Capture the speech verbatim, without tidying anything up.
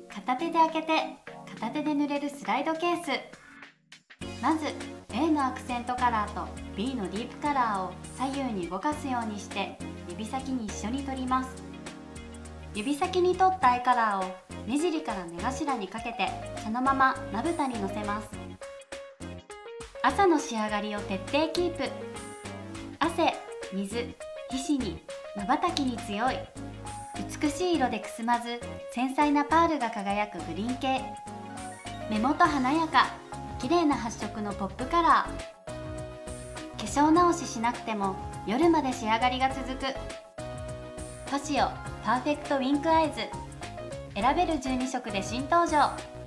片手で開けて片手で塗れるスライドケース。まず エー のアクセントカラーと ビー のディープカラーを左右に動かすようにして指先に一緒に取ります。指先に取ったアイカラーを目尻から目頭にかけてそのまままぶたにのせます。朝の仕上がりを徹底キープ。汗、水、皮脂に瞬きに強い、美しい色でくすまず繊細なパールが輝くグリーン系。目元華やか、綺麗な発色のポップカラー。化粧直ししなくても夜まで仕上がりが続く。パシオパーフェクトウィンクアイズ、選べるじゅうに色で新登場。